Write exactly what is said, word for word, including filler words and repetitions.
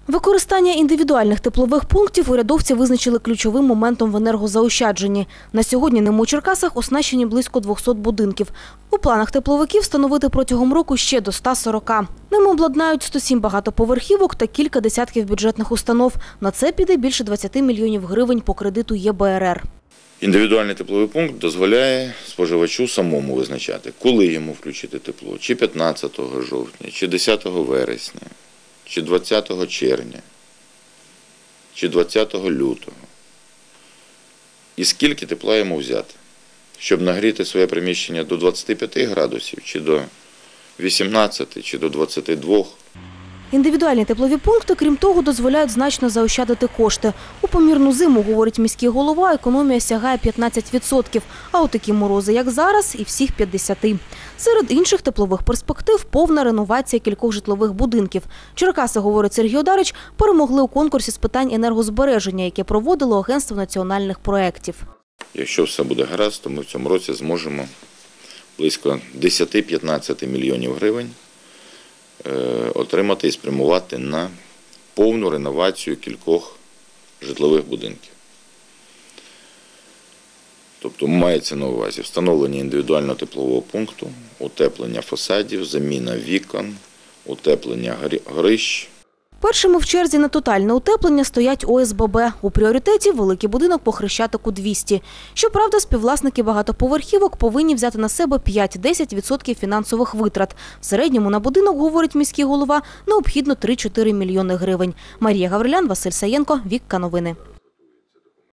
Використання індивідуальних теплових пунктів урядовці визначили ключовим моментом в енергозаощадженні. На сьогодні ними у Черкасах оснащені близько двохсот будинків. У планах тепловиків встановити протягом року ще до ста сорока. Ними обладнають сто сім багатоповерхівок та кілька десятків бюджетних установ. На це піде більше двадцяти мільйонів гривень по кредиту Є Б Р Р. Індивідуальний тепловий пункт дозволяє споживачу самому визначати, коли йому включити тепло. Чи п'ятнадцятого жовтня, чи десятого вересня, чи двадцятого червня, чи двадцятого лютого. І скільки тепла йому взяти, щоб нагріти своє приміщення до двадцяти п'яти градусів, чи до вісімнадцяти, чи до двадцяти двох. Індивідуальні теплові пункти, крім того, дозволяють значно заощадити кошти. У помірну зиму, говорить міський голова, економія сягає п'ятнадцять відсотків, а у такі морози, як зараз, і всіх п'ятдесят відсотків. Серед інших теплових перспектив – повна реновація кількох житлових будинків. Черкаси, говорить Сергій Одарич, перемогли у конкурсі з питань енергозбереження, яке проводило Агентство національних проєктів. Якщо все буде гаразд, то ми в цьому році зможемо близько десяти-п'ятнадцяти мільйонів гривень отримати і спрямувати на повну реновацію кількох житлових будинків. Тобто мається на увазі встановлення індивідуального теплового пункту, утеплення фасадів, заміна вікон, утеплення горищ. Першими в черзі на тотальне утеплення стоять О С Б Б. У пріоритеті – великий будинок по Хрещатику двісті. Щоправда, співвласники багатоповерхівок повинні взяти на себе п'ять-десять відсотків фінансових витрат. В середньому на будинок, говорить міський голова, необхідно три-чотири мільйони гривень. Марія Гаврилян, Василь Саєнко, Вікка Новини.